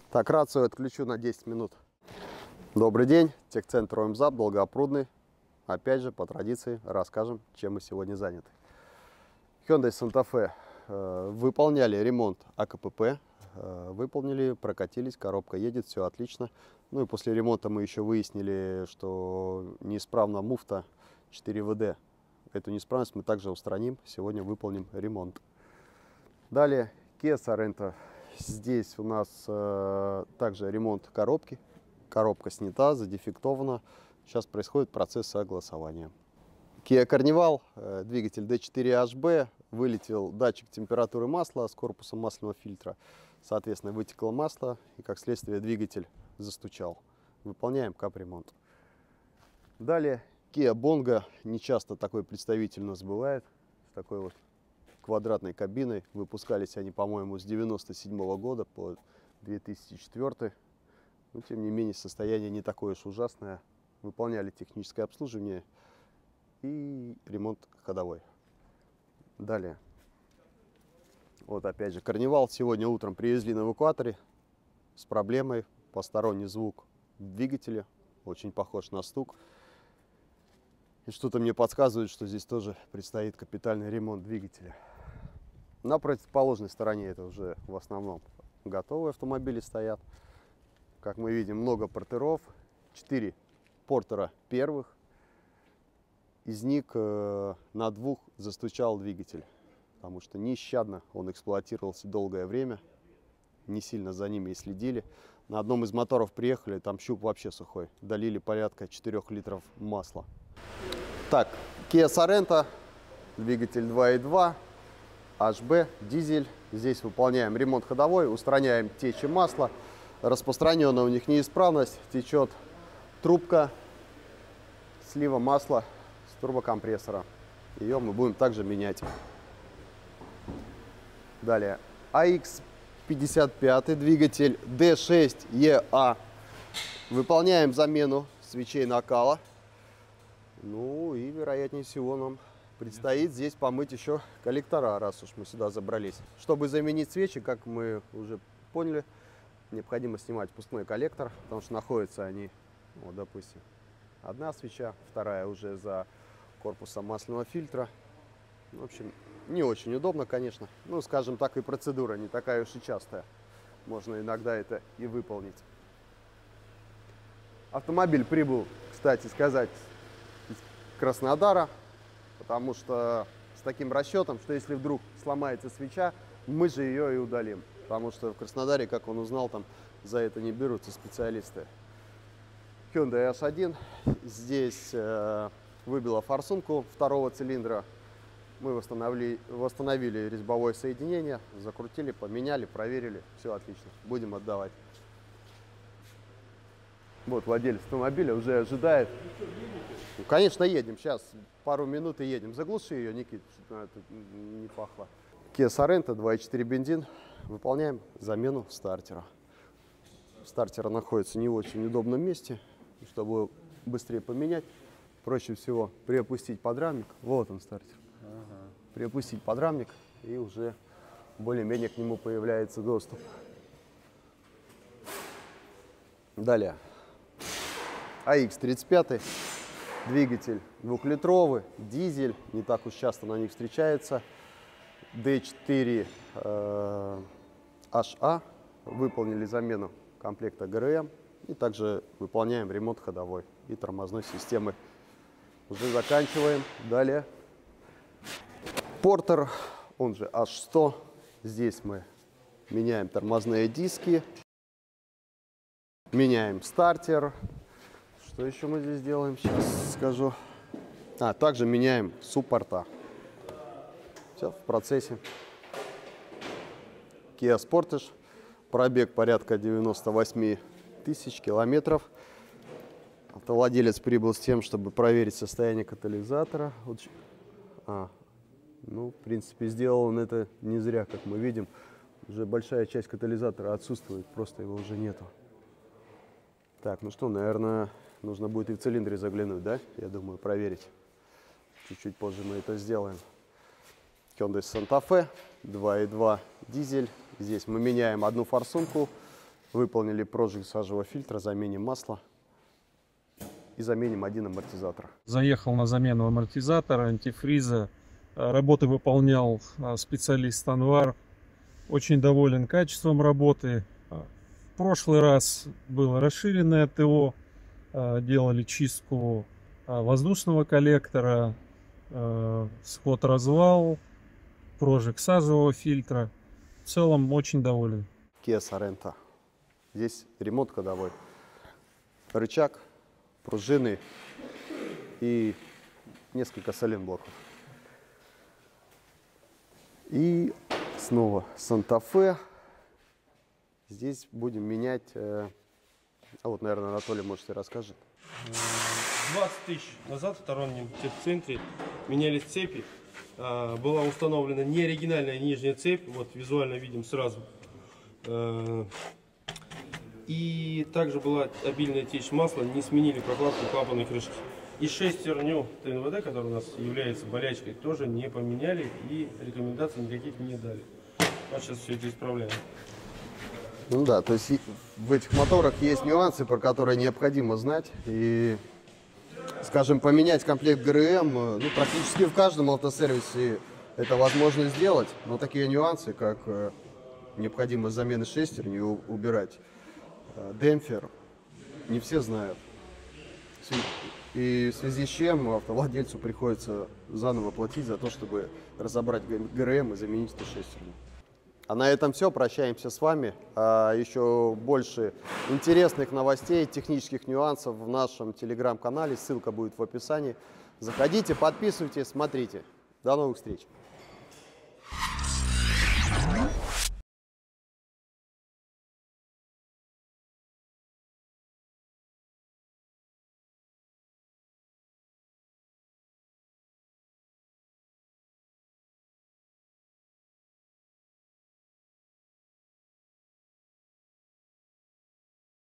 Так, рацию отключу на 10 минут. Добрый день, техцентр ОМЗАП, Долгопрудный. Опять же, по традиции, расскажем, чем мы сегодня заняты. Hyundai Santa Fe выполняли ремонт АКПП, выполнили, прокатились, коробка едет, все отлично. Ну и после ремонта мы еще выяснили, что неисправна муфта 4WD. Эту неисправность мы также устраним, сегодня выполним ремонт. Далее Kia Sorento. Здесь у нас также ремонт коробки. Коробка снята, задефектована. Сейчас происходит процесс согласования. Kia Carnival, двигатель D4HB, вылетел датчик температуры масла с корпусом масляного фильтра. Соответственно, вытекло масло и, как следствие, двигатель застучал. Выполняем капремонт. Далее Kia Bongo. Не часто такой представитель у нас бывает. С такой вот квадратной кабиной. Выпускались они, по-моему, с 1997 года по 2004. Но, тем не менее, состояние не такое уж ужасное. Выполняли техническое обслуживание и ремонт ходовой. Далее. Вот опять же Карнивал. Сегодня утром привезли на эвакуаторе с проблемой. Посторонний звук в двигателе. Очень похож на стук. И что-то мне подсказывает, что здесь тоже предстоит капитальный ремонт двигателя. На противоположной стороне это уже в основном готовые автомобили стоят. Как мы видим, много портеров. 4 портера первых. Из них на 2 застучал двигатель, потому что нещадно он эксплуатировался долгое время. Не сильно за ними и следили. На одном из моторов приехали, там щуп вообще сухой. Долили порядка 4 литров масла. Так, Kia Sorento, двигатель 2.2, HB, дизель. Здесь выполняем ремонт ходовой, устраняем течь масла. Распространенная у них неисправность, течет трубка слива масла с турбокомпрессора. Ее мы будем также менять. Далее, AX55, двигатель D6EA. Выполняем замену свечей накала. Ну и, вероятнее всего, нам предстоит здесь помыть еще коллектора, раз уж мы сюда забрались. Чтобы заменить свечи, как мы уже поняли, необходимо снимать впускной коллектор, потому что находятся они, вот, допустим, одна свеча, вторая уже за корпусом масляного фильтра. В общем, не очень удобно, конечно. Ну, скажем так, и процедура не такая уж и частая. Можно иногда это и выполнить. Автомобиль прибыл, кстати сказать, из Краснодара, потому что с таким расчетом, что если вдруг сломается свеча, мы же ее и удалим. Потому что в Краснодаре, как он узнал, там за это не берутся специалисты. Hyundai H1. Здесь выбило форсунку 2-го цилиндра. Мы восстановили резьбовое соединение, закрутили, поменяли, проверили. Все отлично. Будем отдавать. Вот владелец автомобиля уже ожидает. Ну, конечно, едем. Сейчас пару минут и едем. Заглуши ее, Никит, чтобы это не пахло. Kia Sorento, 2.4 бензин. Выполняем замену стартера. Стартер находится не в очень удобном месте. Чтобы быстрее поменять, проще всего приопустить подрамник. Вот он, стартер. Приопустить подрамник, и уже более-менее к нему появляется доступ. Далее. AX35. Двигатель 2-литровый, дизель. Не так уж часто на них встречается. D4 HA. Выполнили замену комплекта ГРМ. И также выполняем ремонт ходовой и тормозной системы. Уже заканчиваем. Далее. Портер, он же H100. Здесь мы меняем тормозные диски. Меняем стартер. Что еще мы здесь делаем? Сейчас скажу. Также меняем суппорта. Все в процессе. Kia Sportage. Пробег порядка 98 тысяч километров. Автовладелец прибыл с тем, чтобы проверить состояние катализатора. Ну, в принципе, сделал он это не зря, как мы видим. Уже большая часть катализатора отсутствует, просто его уже нету. Так, ну что, наверное, нужно будет и в цилиндре заглянуть, да? Я думаю, проверить. Чуть-чуть позже мы это сделаем. Hyundai Santa Fe, 2.2 дизель. Здесь мы меняем одну форсунку Выполнили прожиг сажевого фильтра, заменим масло и заменим один амортизатор. Заехал на замену амортизатора, антифриза. Работы выполнял специалист Анвар. Очень доволен качеством работы. В прошлый раз было расширенное ТО. Делали чистку воздушного коллектора, сход-развал, прожиг сажевого фильтра. В целом очень доволен. Kia Sorento. Здесь ремонт ходовой. Рычаг, пружины и несколько сайлентблоков. И снова Санта-Фе. Здесь будем менять... А вот, наверное, Анатолий, может, и расскажет. 20 тысяч назад в стороннем техцентре менялись цепи. Была установлена неоригинальная нижняя цепь. Вот визуально видим сразу. И также была обильная течь масла. Не сменили прокладку клапанной крышки. И шестерню ТНВД, которая у нас является болячкой, тоже не поменяли. И рекомендаций никаких не дали. Вот сейчас все это исправляем. Ну да, то есть в этих моторах есть нюансы, про которые необходимо знать. И, скажем, поменять комплект ГРМ, ну, практически в каждом автосервисе это возможно сделать. Но такие нюансы, как необходимость замены шестерни, убирать демпфер, не все знают. И в связи с чем автовладельцу приходится заново платить за то, чтобы разобрать ГРМ и заменить эту шестерню. А на этом все. Прощаемся с вами. Еще больше интересных новостей, технических нюансов в нашем телеграм-канале. Ссылка будет в описании. Заходите, подписывайтесь, смотрите. До новых встреч.